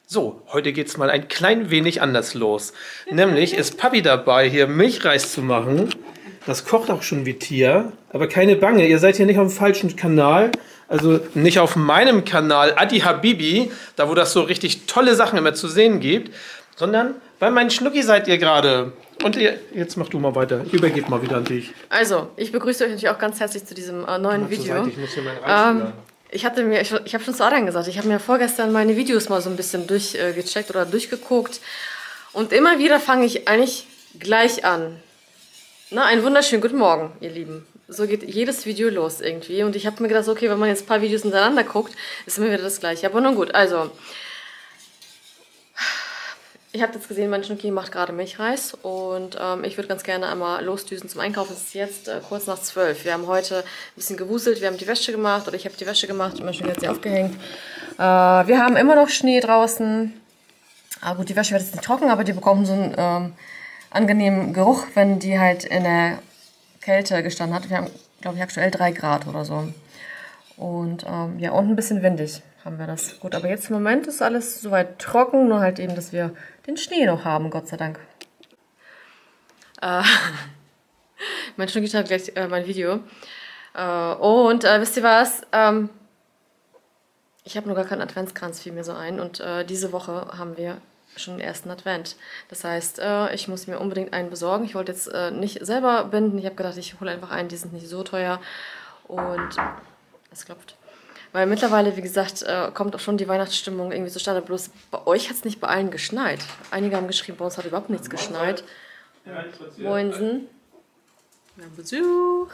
So, heute geht's mal ein klein wenig anders los. Nämlich ist Papi dabei, hier Milchreis zu machen. Das kocht auch schon wie Tier. Aber keine Bange, ihr seid hier nicht auf dem falschen Kanal. Also nicht auf meinem Kanal Adi Habibi, da wo das so richtig tolle Sachen immer zu sehen gibt. Sondern bei meinem Schnucki seid ihr gerade. Und jetzt mach du mal weiter. Ich übergebe mal wieder an dich. Also, ich begrüße euch natürlich auch ganz herzlich zu diesem neuen Video. Ich muss hier meinen Reis ich habe schon zu Adrian gesagt, ich habe mir vorgestern meine Videos mal so ein bisschen durchgecheckt oder durchgeguckt. Und immer wieder fange ich eigentlich gleich an. Na, einen wunderschönen guten Morgen, ihr Lieben. So geht jedes Video los irgendwie. Und ich habe mir gedacht, okay, wenn man jetzt ein paar Videos hintereinander guckt, ist immer wieder das Gleiche. Aber nun gut, also. Ich habe jetzt gesehen, mein Schnucki macht gerade Milchreis und ich würde ganz gerne einmal losdüsen zum Einkaufen. Es ist jetzt kurz nach 12. Wir haben heute ein bisschen gewuselt, wir haben die Wäsche gemacht oder ich habe die Wäsche gemacht und mein Schnucki hat sie aufgehängt. Wir haben immer noch Schnee draußen. Gut, die Wäsche wird jetzt nicht trocken, aber die bekommen so einen angenehmen Geruch, wenn die halt in der Kälte gestanden hat. Wir haben, glaube ich, aktuell 3 Grad oder so. Und ja, und ein bisschen windig haben wir das. Gut, aber jetzt im Moment ist alles soweit trocken, nur halt eben, dass wir den Schnee noch haben, Gott sei Dank. Mein Schnucki hat gleich mein Video. Wisst ihr was? Ich habe noch gar keinen Adventskranz, fiel mir so ein. Und diese Woche haben wir schon den ersten Advent. Das heißt, ich muss mir unbedingt einen besorgen. Ich wollte jetzt nicht selber binden. Ich habe gedacht, ich hole einfach einen, die sind nicht so teuer. Und es klopft. Weil mittlerweile, wie gesagt, kommt auch schon die Weihnachtsstimmung irgendwie zustande. Bloß bei euch hat es nicht bei allen geschneit. Einige haben geschrieben, bei uns hat überhaupt nichts geschneit. Moinsen. Wir haben Besuch.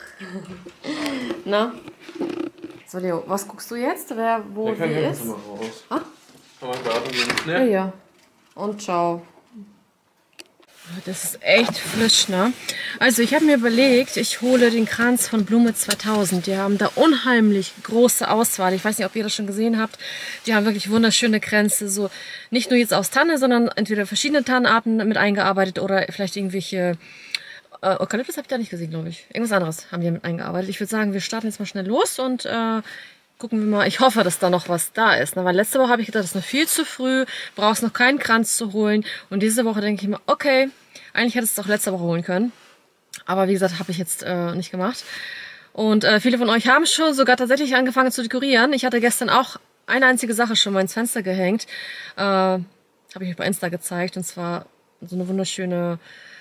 Na? So, Leo, was guckst du jetzt? Wer wo wie ist? Ah? Kann man Garten gehen? Ne? Ja, ja. Und ciao. Das ist echt frisch, ne? Also ich habe mir überlegt, ich hole den Kranz von Blume 2000. Die haben da unheimlich große Auswahl. Ich weiß nicht, ob ihr das schon gesehen habt. Die haben wirklich wunderschöne Kränze. So nicht nur jetzt aus Tanne, sondern entweder verschiedene Tannenarten mit eingearbeitet oder vielleicht irgendwelche... Eukalyptus habe ich da nicht gesehen, glaube ich. Irgendwas anderes haben die mit eingearbeitet. Ich würde sagen, wir starten jetzt mal schnell los und gucken wir mal. Ich hoffe, dass da noch was da ist. Ne? Weil letzte Woche habe ich gedacht, das ist noch viel zu früh. Brauchst noch keinen Kranz zu holen. Und diese Woche denke ich mir, okay, eigentlich hätte es es auch letzte Woche holen können. Aber wie gesagt, habe ich jetzt nicht gemacht. Und viele von euch haben schon sogar tatsächlich angefangen zu dekorieren. Ich hatte gestern auch eine einzige Sache schon mal ins Fenster gehängt. Habe ich euch bei Insta gezeigt. Und zwar so eine wunderschöne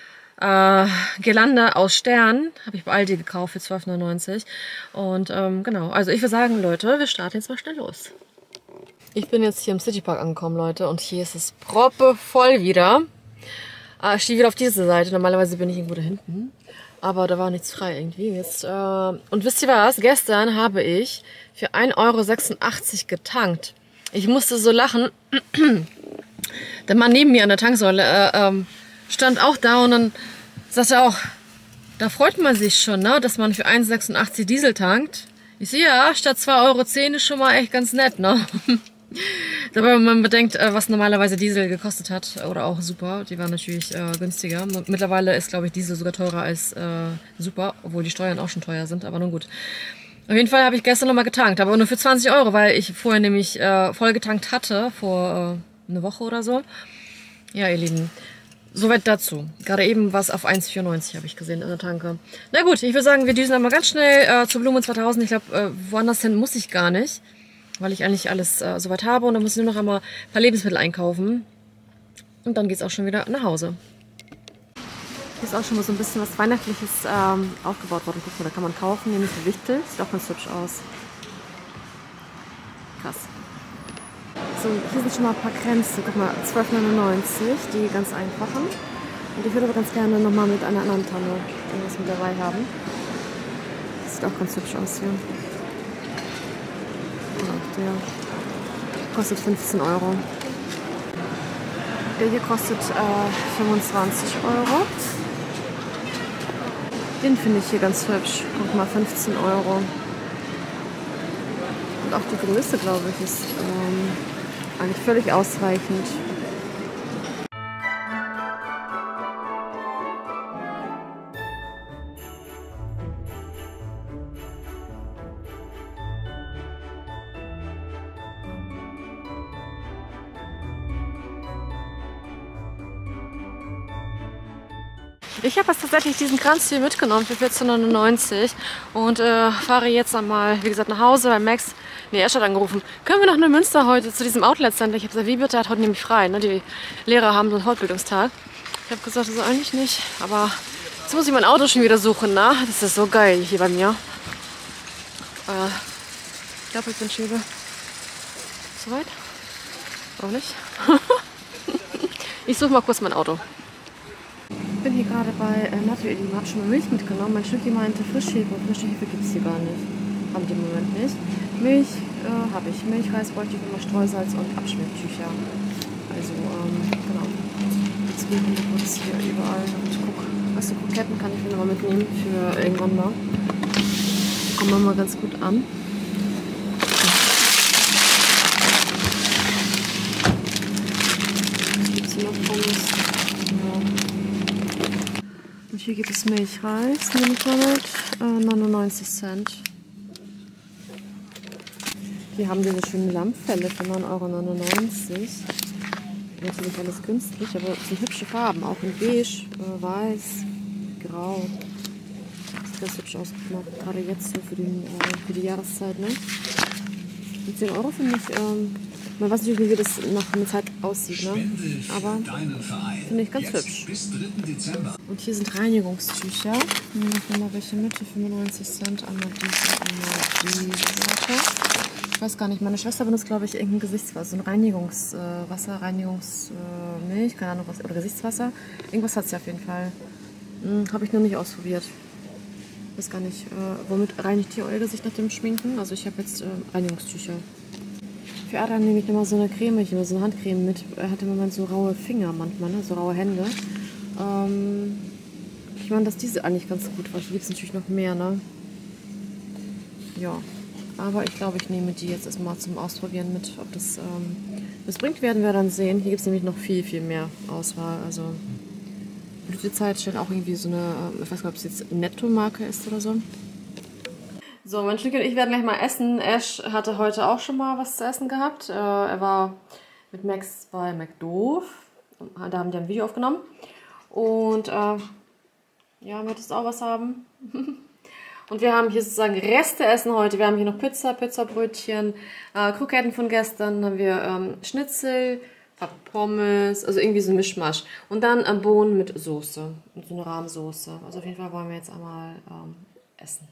Girlande aus Stern. Habe ich bei Aldi gekauft für 12,99 €. Und genau, also ich würde sagen, Leute, wir starten jetzt mal schnell los. Ich bin jetzt hier im Citypark angekommen, Leute. Und hier ist es proppevoll wieder. Ich stehe wieder auf diese Seite. Normalerweise bin ich irgendwo da hinten. Aber da war nichts frei irgendwie. Jetzt, und wisst ihr was? Gestern habe ich für 1,86 € getankt. Ich musste so lachen. Der Mann neben mir an der Tanksäule stand auch da und dann sagte er auch, da freut man sich schon, ne, dass man für 1,86 € Diesel tankt. Ich sehe, ja, statt 2,10 € ist schon mal echt ganz nett, ne? Aber wenn man bedenkt, was normalerweise Diesel gekostet hat, oder auch Super, die waren natürlich günstiger. Mittlerweile ist, glaube ich, Diesel sogar teurer als Super, obwohl die Steuern auch schon teuer sind, aber nun gut. Auf jeden Fall habe ich gestern nochmal getankt, aber nur für 20 €, weil ich vorher nämlich voll getankt hatte, vor eine Woche oder so. Ja, ihr Lieben, soweit dazu. Gerade eben war es auf 1,94 € habe ich gesehen in der Tanke. Na gut, ich würde sagen, wir düsen einmal ganz schnell zur Blume 2000. Ich glaube, woanders hin muss ich gar nicht, weil ich eigentlich alles soweit habe. Und dann muss ich nur noch einmal ein paar Lebensmittel einkaufen. Und dann geht es auch schon wieder nach Hause. Hier ist auch schon mal so ein bisschen was Weihnachtliches aufgebaut worden. Guck mal, da kann man kaufen, nämlich Wichtel. Sieht auch ganz hübsch aus. Krass. So, hier sind schon mal ein paar Kränze. Guck mal, 12,99 €, die ganz einfachen. Und ich würde aber ganz gerne nochmal mit einer anderen Tanne irgendwas mit dabei haben. Das sieht auch ganz hübsch aus hier. Ja, der kostet 15 €. Der hier kostet 25 €. Den finde ich hier ganz hübsch. Guck mal, 15 €. Und auch die Größe, glaube ich, ist eigentlich völlig ausreichend. Ich habe jetzt tatsächlich diesen Kranz hier mitgenommen für 14,99 und fahre jetzt einmal, wie gesagt, nach Hause, weil Max, nee, Ash hat angerufen. Können wir noch eine Münster heute zu diesem Outlet-Center? Ich habe gesagt, wie bitte, hat heute nämlich frei, ne? Die Lehrer haben so einen Fortbildungstag. Ich habe gesagt, das ist eigentlich nicht, aber jetzt muss ich mein Auto schon wieder suchen, ne? Das ist so geil hier bei mir. Ich glaube, ich bin schon wieder soweit. Auch nicht. Ich suche mal kurz mein Auto. Ich bin hier gerade bei Natto, ihr Lieben. Habe schon mal Milch mitgenommen. Mein Stückchen meinte Frischhefe. Und frische Hefe gibt es hier gar nicht. Haben die im Moment nicht. Milch habe ich. Milch, Reis, Bräuchtigen, Streusalz und Abschminktücher. Also, genau. Jetzt suche ich kurz hier überall und guck. Also Kroketten kann ich mir noch mal mitnehmen für irgendwann mal. Kommen wir mal ganz gut an. Und hier gibt es Milchreis, nehme ich mal mit, 99 Cent. Hier haben diese schönen Lammfelle für 9,99 €. Natürlich alles günstig, aber es sind hübsche Farben, auch in beige, weiß, grau. Sieht das hübsch aus, gerade jetzt so für die Jahreszeit, ne? Mit 10 € finde ich, man weiß natürlich nicht, wie das nach einer Zeit aussieht, ne? Aber finde ich ganz hübsch. Und hier sind Reinigungstücher. Nehme ich nochmal welche mit, für 95 Cent. Einmal diese Sorte. Ich weiß gar nicht, meine Schwester benutzt, glaube ich, irgendein Gesichtswasser. So ein Reinigungswasser, Reinigungsmilch, keine Ahnung was, oder Gesichtswasser. Irgendwas hat sie auf jeden Fall. Habe ich noch nicht ausprobiert. Ich weiß gar nicht, womit reinigt ihr euer Gesicht nach dem Schminken? Also ich habe jetzt Reinigungstücher. Für Adam nehme ich immer so eine Creme, so eine Handcreme mit. Er hat im Moment so raue Finger manchmal, ne? So raue Hände. Ich meine, dass diese eigentlich ganz gut war. Hier gibt es natürlich noch mehr, ne? Ja, aber ich glaube, ich nehme die jetzt erstmal zum Ausprobieren mit. Ob das bringt, werden wir dann sehen. Hier gibt es nämlich noch viel, viel mehr Auswahl. Also Blütezeit steht auch irgendwie so eine, ich weiß nicht, ob es jetzt Netto-Marke ist oder so. So, mein Stückchen und ich werden gleich mal essen. Ash hatte heute auch schon mal was zu essen gehabt. Er war mit Max bei McDoof. Da haben die ein Video aufgenommen. Und ja, möchtest du auch was haben? Und wir haben hier sozusagen Reste essen heute. Wir haben hier noch Pizzabrötchen, Kroketten von gestern. Dann haben wir Schnitzel, Pommes, also irgendwie so ein Mischmasch. Und dann Bohnen mit Soße. Und so eine Rahmsoße. Also auf jeden Fall wollen wir jetzt einmal essen.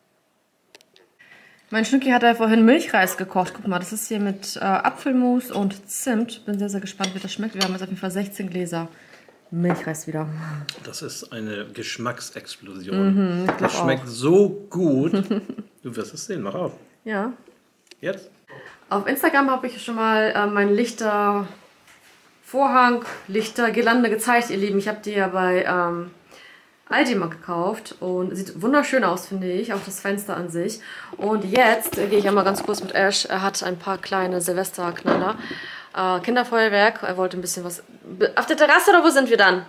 Mein Schnucki hat ja vorhin Milchreis gekocht. Guck mal, das ist hier mit Apfelmus und Zimt. Bin sehr, sehr gespannt, wie das schmeckt. Wir haben jetzt auf jeden Fall 16 Gläser Milchreis wieder. Das ist eine Geschmacksexplosion. Das schmeckt auch so gut. Du wirst es sehen, mach auf. Ja. Jetzt? Auf Instagram habe ich schon mal meinen Lichtervorhang, Lichtergirlande gezeigt, ihr Lieben. Ich habe die ja bei Aldi mal gekauft und sieht wunderschön aus, finde ich, auch das Fenster an sich. Und jetzt gehe ich einmal ganz kurz mit Ash. Er hat ein paar kleine Silvesterknaller. Kinderfeuerwerk, er wollte ein bisschen was... Auf der Terrasse oder wo sind wir dann?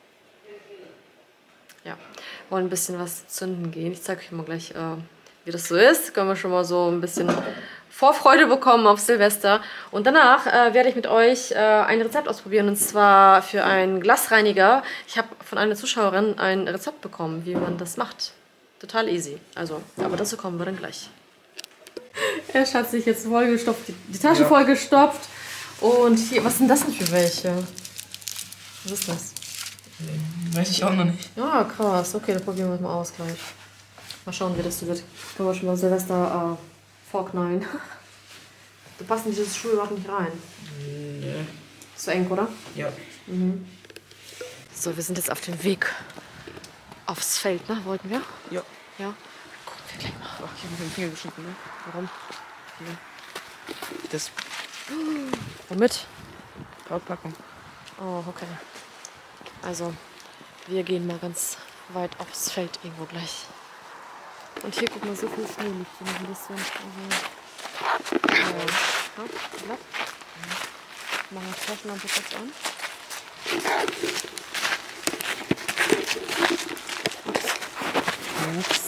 Ja, wollen ein bisschen was zünden gehen. Ich zeige euch mal gleich, wie das so ist. Können wir schon mal so ein bisschen Vorfreude bekommen auf Silvester. Und danach werde ich mit euch ein Rezept ausprobieren, und zwar für einen Glasreiniger. Ich habe von einer Zuschauerin ein Rezept bekommen, wie man das macht. Total easy. Also, aber dazu kommen wir dann gleich. Er hat sich jetzt vollgestopft, die Tasche vollgestopft. Und hier, was sind das denn für welche? Was ist das? Weiß ich auch noch nicht. Ja, krass. Okay, dann probieren wir es mal aus gleich. Mal schauen, wie das so wird. Können wir schon mal Silvester vorknallen. Da passt in dieses Schuh überhaupt nicht rein. Nee. Ist so eng, oder? Ja. Mhm. So, wir sind jetzt auf dem Weg aufs Feld, ne? Wollten wir? Ja. Ja. Gucken wir gleich mal. Ach, ich habe mir den Finger geschnitten, ne? Warum? Das Womit? Packung. Oh, okay. Also, wir gehen mal ganz weit aufs Feld irgendwo gleich. Und hier, guck mal, so viel Schnee liegt hier noch ein bisschen. Also, ja. Machen wir die Taschenlampe kurz an. Ups.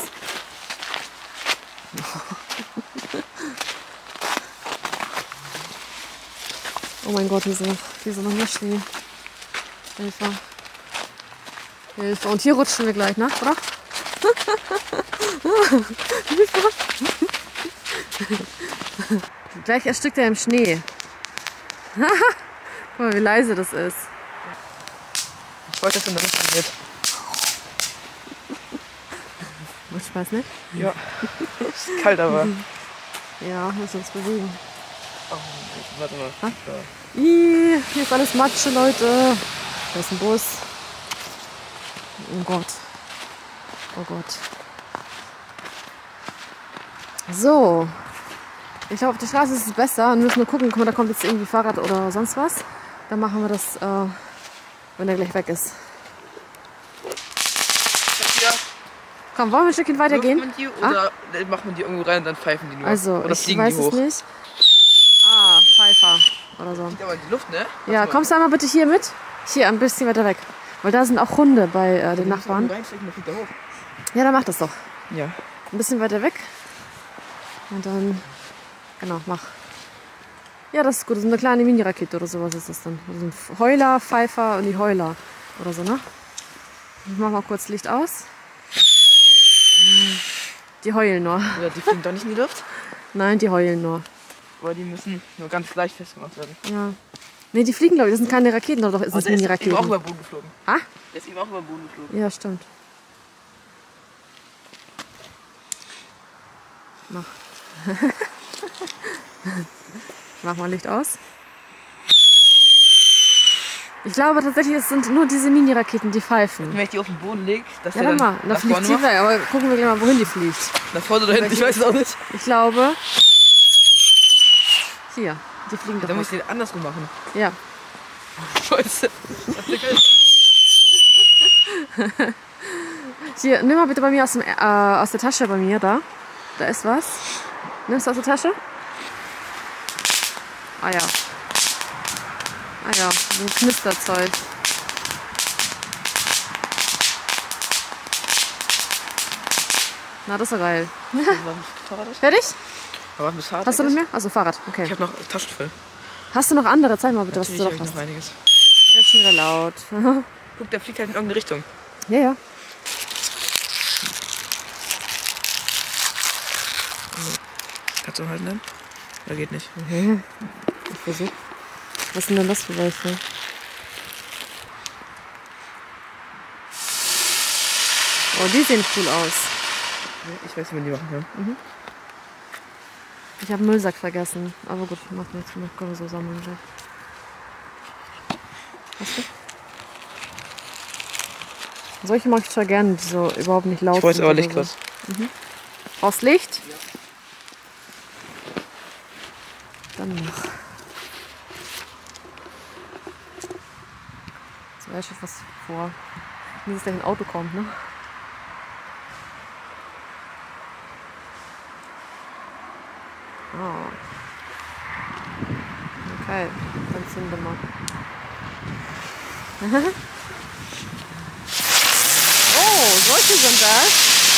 Oh mein Gott, hier ist noch mehr Schnee. Einfach. Hilfe. Und hier rutschen wir gleich, ne? Oder? Gleich erstickt er im Schnee. Guck mal, wie leise das ist. Ich wollte, dass er das wird. Macht Spaß, ne? Ja. Ist kalt, aber. Ja, müssen uns bewegen. Oh, warte mal. Ha? Ih, hier ist alles Matsche, Leute. Da ist ein Bus. Oh Gott. Oh Gott. So. Ich glaube, auf der Straße ist es besser. Wir müssen nur gucken. Guck mal, da kommt jetzt irgendwie Fahrrad oder sonst was. Dann machen wir das, wenn er gleich weg ist. Komm, wollen wir ein Stückchen weitergehen? Man die, oder macht man die irgendwo rein und dann pfeifen die nur? Also, oder ich fliegen weiß die hoch? es nicht. Ah, Pfeifer oder so. Ja, aber in die Luft, ne? Ja, kommst du einmal bitte hier mit? Hier, ein bisschen weiter weg. Weil da sind auch Hunde bei den Nachbarn. Reinstecken, dann fliegt er hoch. Ja, dann mach das doch. Ja. Ein bisschen weiter weg. Und dann, genau, mach. Ja, das ist gut. Das ist eine kleine Mini-Rakete oder sowas ist das dann. Also ein Heuler, Pfeifer und die Heuler oder so, ne? Ich mach mal kurz Licht aus. Die heulen nur. Ja, die fliegen doch nicht in die Luft. Nein, die heulen nur. Aber die müssen nur ganz leicht festgemacht werden. Ja. Ne, die fliegen, glaube ich. Das sind keine Raketen, doch ist das der ist eben auch Mini-Raketen. über den Boden geflogen. Ah? Der ist eben auch über den Boden geflogen. Ja, stimmt. Mach. Mach mal Licht aus. Ich glaube tatsächlich, es sind nur diese Mini-Raketen, die pfeifen. Wenn ich die auf den Boden lege, dass Ja, der dann dann mal. Da nach fliegt vorne sie macht. weg. Aber gucken wir gleich mal, wohin die fliegt. Nach vorne oder hinten, ich weiß es auch nicht. Ich glaube. Hier. Die fliegen Da doch muss weg. ich den andersrum machen. Ja. Scheiße. Hier, nimm mal bitte bei mir aus der Tasche bei mir da. Da ist was. Nimmst du aus der Tasche? Ah ja. Ah ja, so ein Knisterzeug. Na, das ist ja geil. Fahrrad ist? Fertig? Aber das Fahrrad Hast du noch ist? mehr? Also Fahrrad, okay. Ich habe noch Taschen voll. Hast du noch andere? Zeig mal bitte, was Natürlich du habe drauf ich hast. noch einiges. Der ist schon wieder laut. Guck, der fliegt halt in irgendeine Richtung. Ja, ja. Kannst du halten dann? Oder geht nicht? Ich versuch. Was sind denn das für welche? Oh, die sehen cool aus. Ich weiß, wie man die machen kann. Ich habe einen Müllsack vergessen. Aber gut, macht nichts. Können wir so sammeln. So. Hast du? Solche mag ich zwar gerne, die so überhaupt nicht laut Ich wollte sind aber oder Licht so. was. Brauchst Licht? Ja. Dann mach. Jetzt weiß ich was vor. Nicht, dass gleich ein Auto kommt, ne? Oh. Okay, dann zünden wir. Oh, solche sind das.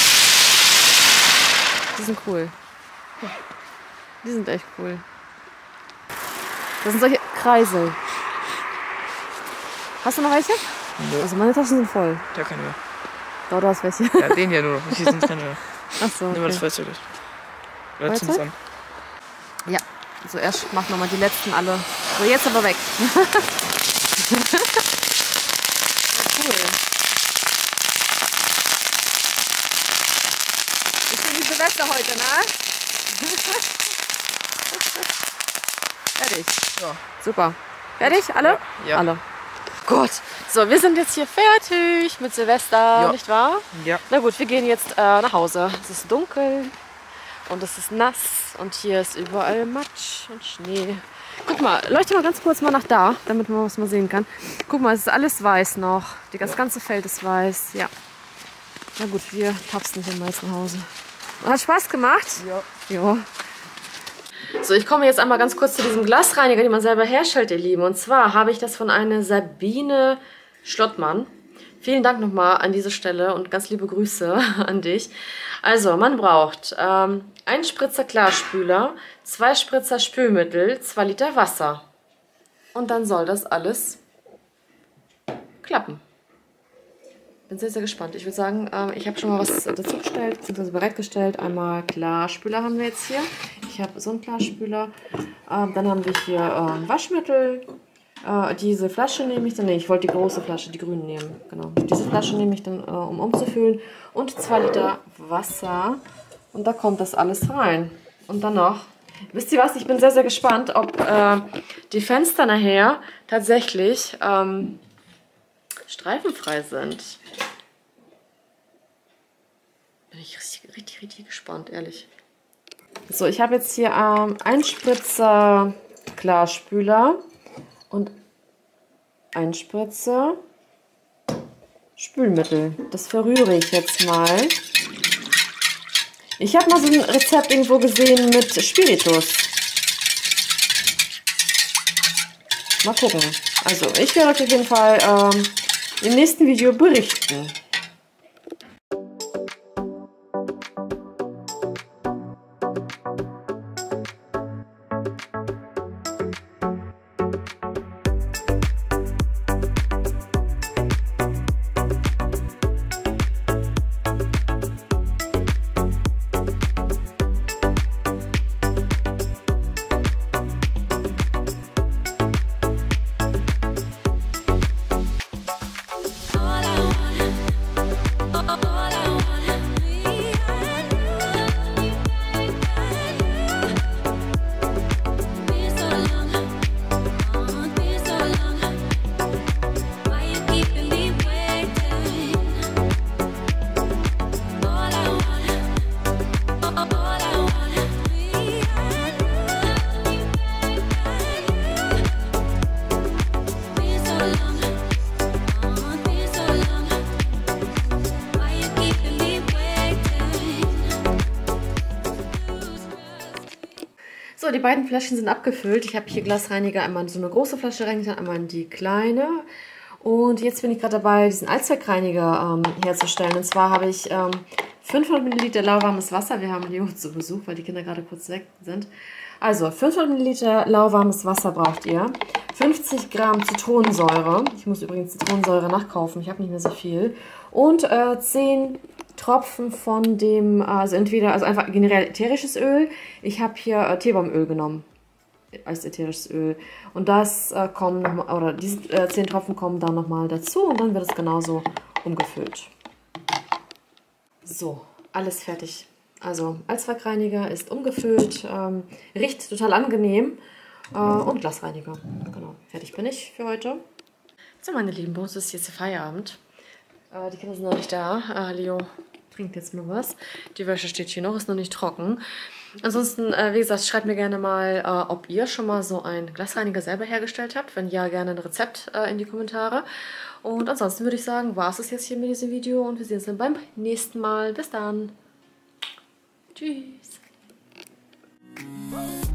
Die sind cool. Die sind echt cool. Das sind solche Kreisel. Hast du noch welche? Nö. Also meine Taschen sind voll. Der keine mehr. Da, du hast welche. Ja, den hier nur noch. Hier sind keine mehr. Achso, Nimm mal das okay. Feuerzeug mit. Oder Feuerzeug? zünd's an. Ja, so erst mach nochmal die letzten alle. So, jetzt aber weg. Cool. Ich bin die Silvester heute, ne? Fertig. Ja. Super. Fertig? Alle? Ja. Alle. Gut. So, wir sind jetzt hier fertig mit Silvester, Ja. nicht wahr? Ja. Na gut, wir gehen jetzt nach Hause. Es ist dunkel und es ist nass und hier ist überall Matsch und Schnee. Guck mal, leuchte mal ganz kurz mal nach da, damit man was mal sehen kann. Guck mal, es ist alles weiß noch. Das ganze Feld ist weiß. Ja. Na gut, wir tapsen hier meist nach Hause. Hat Spaß gemacht? Ja. Ja. So, ich komme jetzt einmal ganz kurz zu diesem Glasreiniger, den man selber herstellt, ihr Lieben. Und zwar habe ich das von einer Sabine Schlottmann. Vielen Dank nochmal an diese Stelle und ganz liebe Grüße an dich. Also, man braucht einen Spritzer Klarspüler, 2 Spritzer Spülmittel, 2 Liter Wasser. Und dann soll das alles klappen. Bin sehr, sehr gespannt. Ich würde sagen, ich habe schon mal was dazu gestellt, beziehungsweise bereitgestellt. Einmal Klarspüler haben wir jetzt hier. Ich habe so einen Klarspüler. Dann haben wir hier Waschmittel. Diese Flasche nehme ich dann, nee, ich wollte die große Flasche, die grüne nehmen. Genau. Diese Flasche nehme ich dann, um umzufüllen. Und 2 Liter Wasser. Und da kommt das alles rein. Und dann noch, wisst ihr was, ich bin sehr, sehr gespannt, ob die Fenster nachher tatsächlich streifenfrei sind. Bin ich richtig gespannt, ehrlich. So, ich habe jetzt hier einen Spritzer Klarspüler und einen Spritzer Spülmittel. Das verrühre ich jetzt mal. Ich habe mal so ein Rezept irgendwo gesehen mit Spiritus. Mal gucken. Also, ich werde euch auf jeden Fall im nächsten Video berichten. So, die beiden Flaschen sind abgefüllt. Ich habe hier Glasreiniger einmal in so eine große Flasche reingetan, einmal in die kleine. Und jetzt bin ich gerade dabei, diesen Allzweckreiniger herzustellen. Und zwar habe ich 500 Milliliter lauwarmes Wasser. Wir haben Leo zu Besuch, weil die Kinder gerade kurz weg sind. Also 500 Milliliter lauwarmes Wasser braucht ihr. 50 Gramm Zitronensäure. Ich muss übrigens Zitronensäure nachkaufen. Ich habe nicht mehr so viel. Und 10 Tropfen von dem, also einfach generell ätherisches Öl. Ich habe hier Teebaumöl genommen als ätherisches Öl. Und das kommen nochmal, oder diese 10 Tropfen kommen dann nochmal dazu und dann wird es genauso umgefüllt. So, alles fertig. Also Allzweckreiniger ist umgefüllt, riecht total angenehm und Glasreiniger. Genau, fertig bin ich für heute. So, meine Lieben, bei uns ist jetzt Feierabend. Die Kinder sind noch nicht da. Leo trinkt jetzt nur was. Die Wäsche steht hier noch, ist noch nicht trocken. Ansonsten, wie gesagt, schreibt mir gerne mal, ob ihr schon mal so einen Glasreiniger selber hergestellt habt. Wenn ja, gerne ein Rezept in die Kommentare. Und ansonsten würde ich sagen, war es jetzt hier mit diesem Video und wir sehen uns dann beim nächsten Mal. Bis dann. Tschüss.